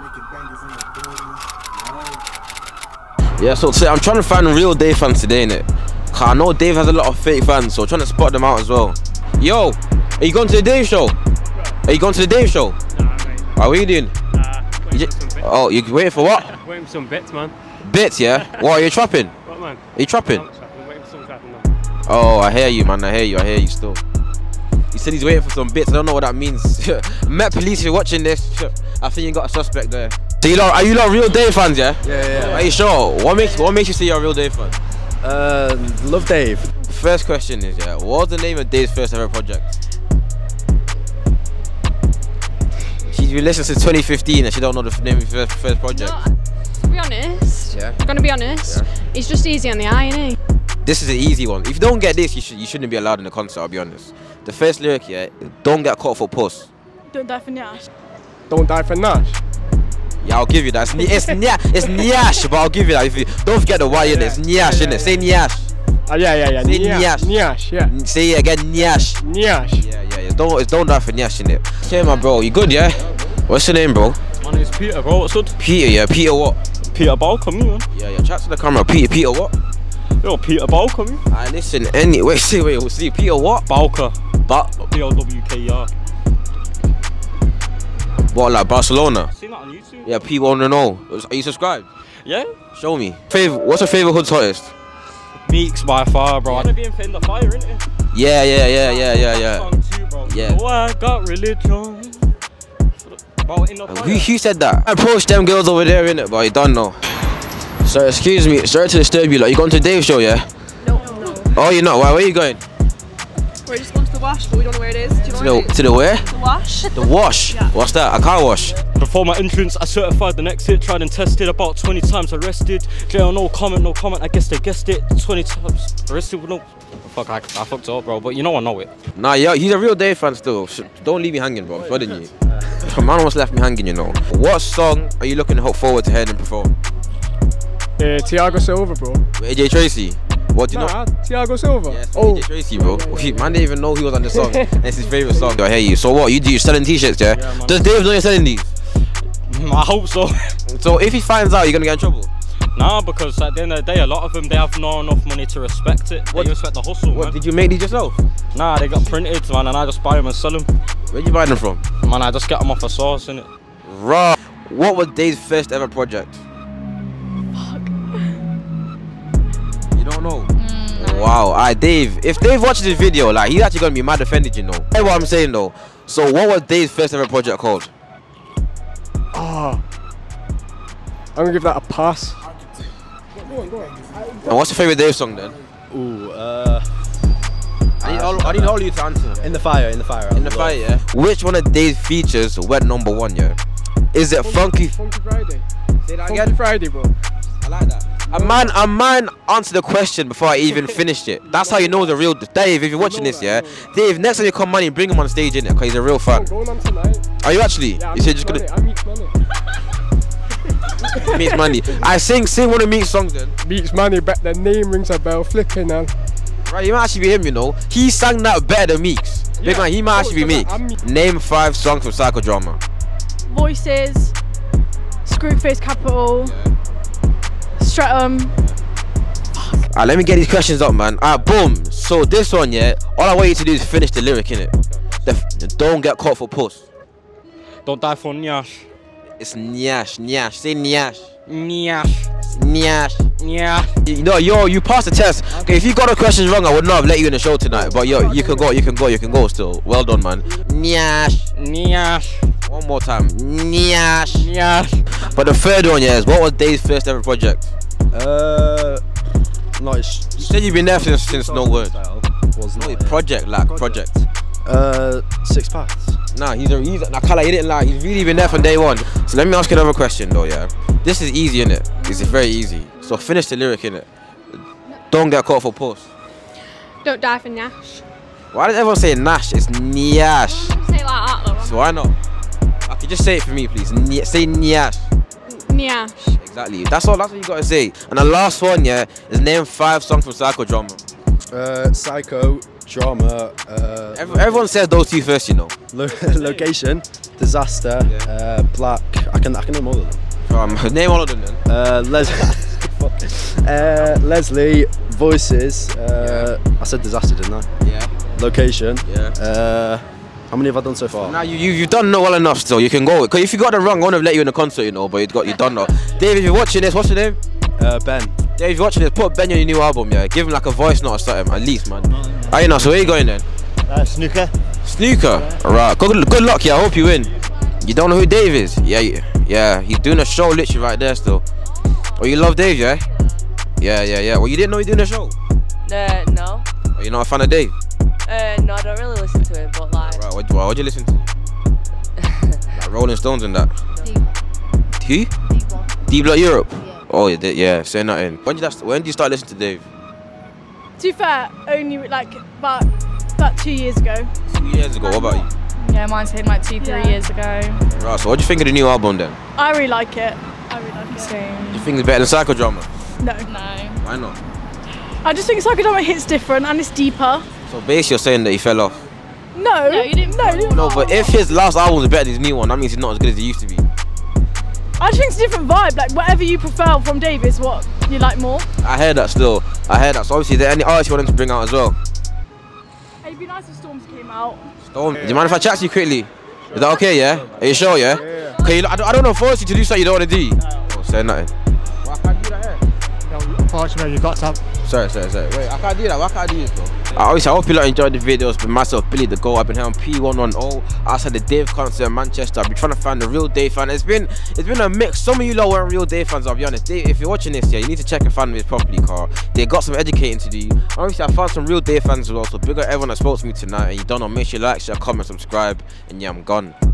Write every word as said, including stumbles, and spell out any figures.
Yeah, so today I'm trying to find real Dave fans today, innit? Cause I know Dave has a lot of fake fans, so I'm trying to spot them out as well. Yo, are you going to the Dave show? Are you going to the Dave show? Nah, mate. What are you doing? Nah, waiting for some bits. Oh, you waiting for what? Waiting for some bits, man. Bits, yeah? What, are you trapping? What, man? Are you trapping? I'm trapping. Waiting for some trapping, man. Oh, I hear you, man. I hear you. I hear you still. He said he's waiting for some bits. I don't know what that means. Met police, if you're watching this, I think you got a suspect there. So you lot, are you lot real Dave fans, yeah? Yeah, yeah. Are you sure? What makes what makes you say you're a real Dave fan? Uh, love Dave. First question is, yeah, what's the name of Dave's first ever project? She's been listening since twenty fifteen and she don't know the name of his first, first project. No, to be honest, yeah. I'm gonna be honest, Yeah. it's just easy on the eye, innit? This is an easy one. If you don't get this, you, should, you shouldn't be allowed in the concert, I'll be honest. The first lyric, yeah, don't get caught for puss. Don't die for Nash. Don't die for Nash. Yeah, I'll give you that. It's, ni it's, nya it's nyash, but I'll give you that. If you don't forget the Y in it, it's nyash, innit? Say nyash. Uh, yeah, yeah, yeah. Say Nyash. nyash. Nyash, yeah. Say it again, nyash. Nyash. Yeah, yeah, yeah. Don't, it's don't die for nyash, innit? Okay, my bro, you good, yeah? What's your name, bro? My name's Peter, bro. What's good? Peter, yeah. Peter what? Peter Balcom, man. Yeah, yeah. Chat to the camera. Peter, Peter what? Yo, Peter Balcom. I listen. Any wait, see, wait, we'll see. Peter what? Balka. But B L W K E R. what, like Barcelona? Seen that on YouTube? Yeah, people want to know. Are you subscribed? Yeah. Show me. Favorite? What's your favorite hood artist? Meeks by far, bro. I'm gonna be in the fire, innit? Yeah, yeah, yeah, yeah, yeah, yeah. Song too, bro. Yeah. Oh, I got religion. Bro, in the fire. Who, who said that? I approached them girls over there, innit? But you don't know. So excuse me, sorry to disturb you. Like, you going to Dave's show, yeah? No, no. Oh, you're not. Why? Where are you going? We're just going to the wash, but we don't know where it is. Do you know To where the it is? to the where? The wash. The wash. Yeah. What's that? A car wash. Before my entrance, I certified the next hit, tried and tested, about twenty times arrested. Jail, no comment, no comment, I guess they guessed it. twenty times arrested with no... Fuck, I, I fucked up, bro, but you know I know it. Nah, yeah, he's a real Dave fan still. Sh don't leave me hanging, bro. Why didn't you? Man almost left me hanging, you know. What song are you looking forward to hearing him perform? Uh, Thiago Silva, bro. With A J Tracy. What do you Nah, know? Thiago Silva. Yeah, it's Oh. A J Tracy, bro. He, man didn't even know he was on the song. It's his favorite song. I hear you. So what? You do? You selling t-shirts, yeah? Yeah, man. Does Dave know you're selling these? I hope so. So if he finds out, you're gonna get in trouble. Nah, because at the end of the day, a lot of them, they have not enough money to respect it. What? They respect the hustle, What? man. Did you make these yourself? Nah, they got printed, man, and I just buy them and sell them. Where'd you buy them from? Man, I just get them off a source, innit? Raw. What was Dave's first ever project? Fuck. You don't know? Wow. Alright, Dave. If Dave watches this video, like, he's actually gonna be mad offended, you know. Hear what I'm saying though. So what was Dave's first ever project called? Ah. I'm gonna give that a pass. And what's your favorite Dave song then? Ooh, uh, I need all, I need all you to answer. in the fire, in the fire. In the fight, yeah. Which one of Dave's features went number one, yeah? Is it Funky? Funky Friday. Say that Funky Friday, bro. I like that. A man, a man answered the question before I even finished it. That's how you know the real Dave. If you're watching this, yeah, Dave. Next time you come, man, you bring him on stage, innit? Cause he's a real fan. I'm going on tonight. Are you actually? Yeah, you said just gonna I Meeks Money. Meeks Money. I sing, sing one of Meeks' songs then. Meeks Money, bet the name rings a bell. Flipping now. Right, you might actually be him, you know. He sang that better than Meeks. Big Yeah. man, he might Oh, actually be so Meeks. I'm Me- Name five songs from Psychodrama. Voices. Screwface Capital. Stratum. Alright, let me get these questions up, man. Alright, boom. So this one, yeah, all I want you to do is finish the lyric, innit? The, the don't get caught for puss. Don't die for Nyash. It's nyash, nyash. Say nyash. Nyash. Nyash. Nyash. You know, yo, you passed the test. Okay, if you got the questions wrong, I would not have let you in the show tonight. But yo, you can go, you can go, you can go still. Well done, man. Nyash. Nyash. One more time. Nyash. Nyash. But the third one, yeah, is what was Dave's first ever project? Uh, no, it's, You said you've been there since, since no word. Was No, not, project, like, project. Uh, six paths. Nah, he's a he's nah, Kala, he didn't lie. He's really been there from day one. So let me ask you another question though, yeah. This is easy, innit? It's very easy. So finish the lyric, innit? Don't get caught for post. Don't die for Nash. Why does everyone say Nash? It's Nyash. Say it like that though. So why not? I could just say it for me, please. Ny say Nyash. Nyash. Exactly. That's all. That's what you gotta say. And the last one, yeah, is name five songs from Psychodrama. Uh, psycho, drama, uh, Every, everyone says those two first, you know. lo location, disaster, Yeah. uh, black. I can I can name all of them. Um, name all of them then. Uh, Les uh, Leslie, voices. Uh, I said disaster, didn't I? Yeah. Location. Yeah. Uh, how many have I done so far? Now you, you you've done well enough still. You can go. Cause if you got it wrong, I wouldn't have let you in the concert, you know. But you got you done now. Dave, if you're watching this, what's your name? Uh, Ben. Dave, if you're watching this, put Ben on your new album, yeah. Give him like a voice note or something, at least, man. Alright, now, so where you going then? Uh, snooker. Snooker. Alright. Good, good luck, yeah. I hope you win. You don't know who Dave is? Yeah, yeah, yeah. He's doing a show literally right there still. Oh, you love Dave, yeah? Yeah, yeah, yeah. Well, you didn't know he doing a show? Uh, no. Oh, you're not a fan of Dave? Uh, no, I don't really listen to him, but like. Right, what, what, what'd you listen to? Like Rolling Stones and that? Who? D-Block Europe? Yeah. Oh, yeah, yeah, say nothing. When did, that, when did you start listening to Dave? To be fair, only like about about two years ago. Two years ago, what about you? Yeah, mine's hit like two, three Yeah. years ago. Right, so what do you think of the new album then? I really like it. I really like it. So, Do you think it's better than Psychodrama? No. no. Why not? I just think Psychodrama hits different and it's deeper. So basically you're saying that he fell off? No. No, you didn't. No. No, but if his last album is better than his new one, that means he's not as good as he used to be. I just think it's a different vibe. Like whatever you prefer from Dave is what you like more. I heard that still. I heard that. So obviously, is there any artists you want him to bring out as well? It'd be nice if Storms came out. Storm, do you mind if I chat to you quickly? Is that okay, yeah? Are you sure, yeah? Yeah. Okay, I don't, I don't know, force you to do something you don't want to do. Oh, say nothing. Well, I can't do that here. No, unfortunately, you got to have. Sorry, sorry, sorry. Wait, I can't do that. Why can't I do this, bro? Uh, obviously, I hope you lot enjoyed the videos. But myself, Billy the Goal. I've been here on P one ten outside the Dave concert in Manchester. I've been trying to find the real Dave fan. It's been it's been a mix. Some of you lot weren't real Dave fans, I'll be honest. Dave, if you're watching this, yeah, you need to check and find me properly, car. They got some educating to do. Obviously, I found some real Dave fans as well. So big up everyone that spoke to me tonight. And you don't know, make sure you like, share, comment, subscribe. And yeah, I'm gone.